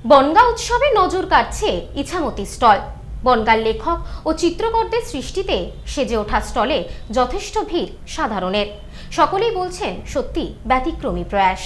বনগাঁ উৎসবে নজর কাটছে ইছামতি স্টল। বনগাঁর লেখক ও চিত্রকরদের সৃষ্টিতে সেজে ওঠা স্টলে যথেষ্ট ভিড় সাধারণের। সকলেই বলছেন সত্যি ব্যতিক্রমী প্রয়াস।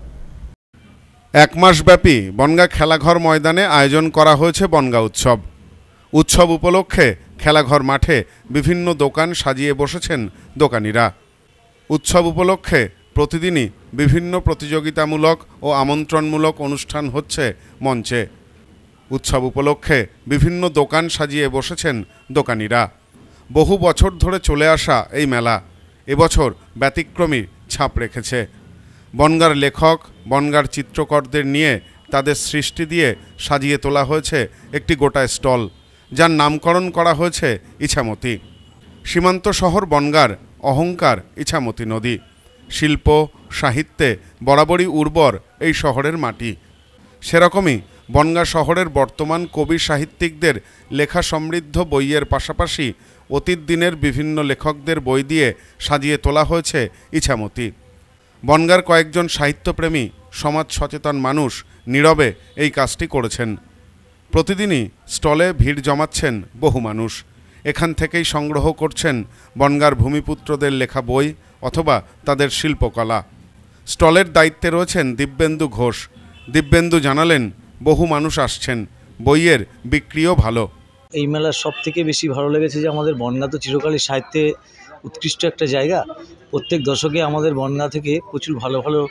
এক মাসব্যাপী বনগাঁ খেলাঘর ময়দানে আয়োজন করা হয়েছে বনগাঁ উৎসব। উৎসব উপলক্ষে খেলাঘর মাঠে বিভিন্ন দোকান সাজিয়ে বসেছেন দোকানিরা। উৎসব উপলক্ষে প্রতিদিনই বিভিন্ন প্রতিযোগিতামূলক ও আমন্ত্রণমূলক অনুষ্ঠান হচ্ছে মঞ্চে। উৎসব উপলক্ষে বিভিন্ন দোকান সাজিয়ে বসেছেন দোকানিরা। বহু বছর ধরে চলে আসা এই মেলা এবছর ব্যতিক্রমী ছাপ রেখেছে। বনগাঁর লেখক, বনগাঁর চিত্রকরদের নিয়ে তাদের সৃষ্টি দিয়ে সাজিয়ে তোলা হয়েছে একটি গোটা স্টল, যার নামকরণ করা হয়েছে ইছামতি। সীমান্ত শহর বনগাঁর অহংকার ইছামতি নদী। শিল্প সাহিত্যে বরাবরই উর্বর এই শহরের মাটি। সেরকমই বনগাঁ শহরের বর্তমান কবি সাহিত্যিকদের লেখা সমৃদ্ধ বইয়ের পাশাপাশি অতীত দিনের বিভিন্ন লেখকদের বই দিয়ে সাজিয়ে তোলা হয়েছে ইছামতি। বনগাঁর কয়েকজন সাহিত্যপ্রেমী, সমাজ সচেতন মানুষ নীরবে এই কাজটি করেছেন। প্রতিদিনই স্টলে ভিড় জমাচ্ছেন বহু মানুষ। এখান থেকেই সংগ্রহ করছেন বনগাঁর ভূমিপুত্রদের লেখা বই অথবা তাদের শিল্পকলা। স্টলের দায়িত্বে রয়েছেন দিব্যেন্দু ঘোষ। দিব্যেন্দু জানালেন, বহু মানুষ আসছেন, বইয়ের বিক্রিও ভালো। এই মেলার সব থেকে বেশি ভালো লেগেছে যে আমাদের বনগাঁ তো চিরকালই সাহিত্যে উৎকৃষ্ট একটা জায়গা। প্রত্যেক দশকে আমাদের বনগাঁ থেকে প্রচুর ভালো ভালো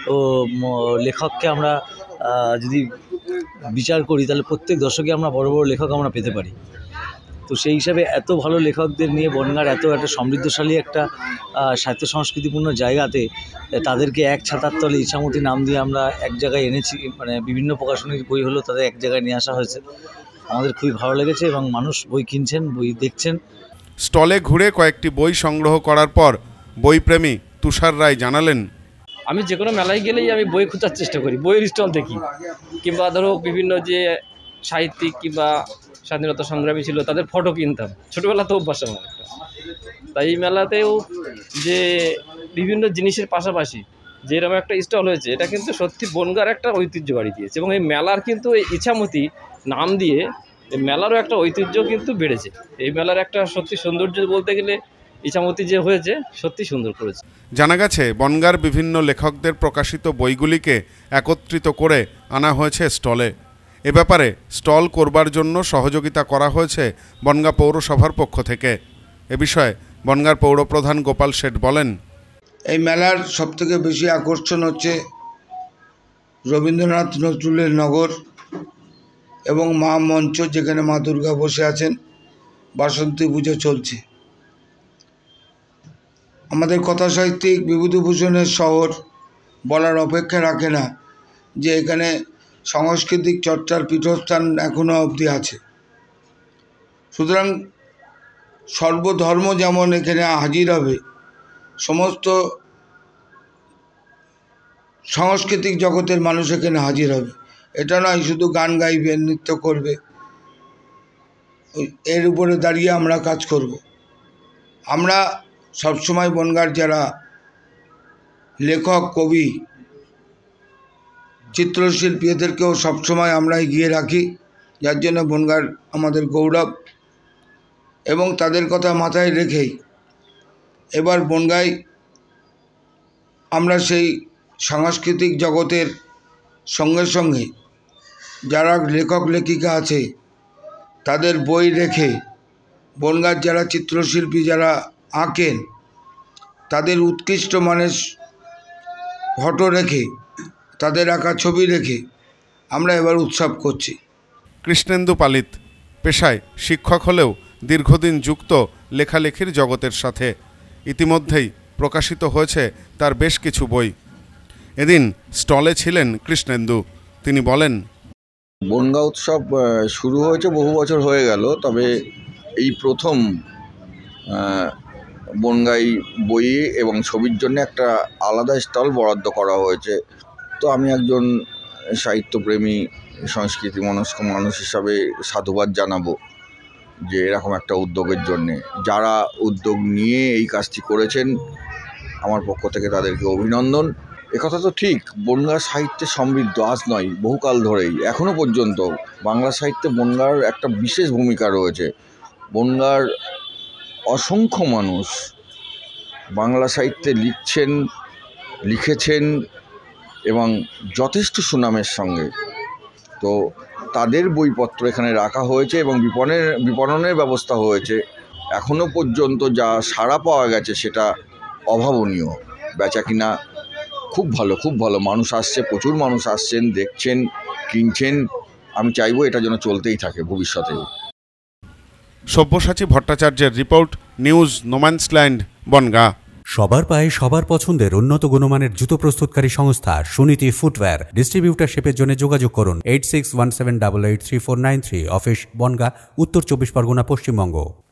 লেখককে আমরা যদি বিচার করি তাহলে প্রত্যেক দশকে আমরা বড় বড় লেখক আমরা পেতে পারি। তো সেই হিসাবে এত ভালো লেখকদের নিয়ে বনগাঁর এত একটা সমৃদ্ধশালী একটা সাহিত্য সংস্কৃতিপূর্ণ জায়গাতে তাদেরকে এক ছাতার তলে ইছামতি নাম দিয়ে আমরা এক জায়গায় এনেছি। মানে বিভিন্ন প্রকাশনীর বই হলো তাদের এক জায়গায় নিয়ে আসা হয়েছে। আমাদের খুবই ভালো লেগেছে এবং মানুষ বই কিনছেন, বই দেখছেন। স্টলে ঘুরে কয়েকটি বই সংগ্রহ করার পর বইপ্রেমী তুষার রায় জানালেন, আমি যে কোনো মেলায় গেলেই আমি বই খোঁজার চেষ্টা করি, বইয়ের স্টল দেখি, কিংবা ধরো বিভিন্ন যে সাহিত্যিক কিংবা স্বাধীনতা সংগ্রামী ছিল তাদের ফটো কিনতাম, ছোটোবেলা তো অভ্যাস আমার একটা। তাই এই মেলাতেও যে বিভিন্ন জিনিসের পাশাপাশি যে এরকম একটা স্টল হয়েছে, এটা কিন্তু সত্যি বনগাঁর একটা ঐতিহ্য বাড়ি দিয়েছে। এবং এই মেলার কিন্তু এই ইছামতি নাম দিয়ে এই মেলারও একটা ঐতিহ্য কিন্তু বেড়েছে। এই মেলার একটা সত্যি সৌন্দর্য বলতে গেলে ইছামতি যে হয়েছে সত্যি সুন্দর করেছে। জানা গেছে বনগাঁর বিভিন্ন লেখকদের প্রকাশিত বইগুলিকে একত্রিত করে আনা হয়েছে স্টলে। এ ব্যাপারে স্টল করবার জন্য সহযোগিতা করা হয়েছে বনগাঁ পৌরসভার পক্ষ থেকে। এ বিষয়ে বনগাঁর পৌরপ্রধান গোপাল শেঠ বলেন, এই মেলার সবথেকে বেশি আকর্ষণ হচ্ছে রবীন্দ্রনাথ নজরুলের নগর এবং মা মঞ্চ, যেখানে মা দুর্গা বসে আছেন। বাসন্তী পুজো চলছে। আমাদের কথা সাহিত্যিক বিভূতিভূষণের শহর বলার অপেক্ষা রাখে না যে এখানে সাংস্কৃতিক চর্চার পীঠস্থান এখনও অবধি আছে। সুতরাং সর্বধর্ম যেমন এখানে হাজির হবে, সমস্ত সাংস্কৃতিক জগতের মানুষ এখানে হাজির হবে। এটা নয় শুধু গান গাইবে, নৃত্য করবে, এর উপরে দাঁড়িয়ে আমরা কাজ করব। আমরা সবসময় বনগাঁর যারা লেখক, কবি, চিত্রশিল্পী এদেরকেও সবসময় আমরা এগিয়ে রাখি, যার জন্য বনগাঁর আমাদের গৌরব। এবং তাদের কথা মাথায় রেখেই এবার বনগাঁয় আমরা সেই সাংস্কৃতিক জগতের সঙ্গে সঙ্গে যারা লেখক লেখিকা আছে তাদের বই রেখে, বনগাঁর যারা চিত্রশিল্পী যারা আঁকেন তাদের উৎকৃষ্ট মানের ফটো রেখে, তাদের আঁকা ছবি রেখে আমরা এবার উৎসব করছি। কৃষ্ণেন্দু পালিত পেশায় শিক্ষক হলেও দীর্ঘদিন যুক্ত লেখালেখির জগতের সাথে। ইতিমধ্যেই প্রকাশিত হয়েছে তার বেশ কিছু বই। এদিন স্টলে ছিলেন কৃষ্ণেন্দু। তিনি বলেন, বনগাঁ উৎসব শুরু হয়েছে বহু বছর হয়ে গেল, তবে এই প্রথম বনগাঁই বই এবং ছবির জন্য একটা আলাদা স্টল বরাদ্দ করা হয়েছে। তো আমি একজন সাহিত্যপ্রেমী, সংস্কৃতি মনস্ক মানুষ হিসাবে সাধুবাদ জানাবো যে এরকম একটা উদ্যোগের জন্যে। যারা উদ্যোগ নিয়ে এই কাজটি করেছেন আমার পক্ষ থেকে তাদেরকে অভিনন্দন। একথা তো ঠিক, বনগাঁ সাহিত্যে সমৃদ্ধ, আজ নয় বহুকাল ধরেই, এখনও পর্যন্ত বাংলা সাহিত্যে বনগাঁর একটা বিশেষ ভূমিকা রয়েছে। বনগাঁর অসংখ্য মানুষ বাংলা সাহিত্যে লিখেছেন এবং যথেষ্ট সুনামের সঙ্গে। তো তাদের বইপত্র এখানে রাখা হয়েছে এবং বিপণনের ব্যবস্থা হয়েছে। এখনও পর্যন্ত যা সাড়া পাওয়া গেছে সেটা অভাবনীয়। বেচাকিনা খুব ভালো, মানুষ আসছে, প্রচুর মানুষ আসছেন, দেখছেন, কিনছেন। আমি চাইবো এটা যেন চলতেই থাকে ভবিষ্যতেও। সব্যসাচী ভট্টাচার্যের রিপোর্ট, নিউজ নোম্যান্সল্যান্ড, বনগাঁ। সবার পায়ে সবার পছন্দের উন্নত গুণমানের জুতো প্রস্তুতকারী সংস্থা সুনীতি ফুটওয়্যার। ডিস্ট্রিবিউটারশিপের জন্য যোগাযোগ করুন 8617883493। অফিস বনগাঁ, উত্তর 24 পরগনা, পশ্চিমবঙ্গ।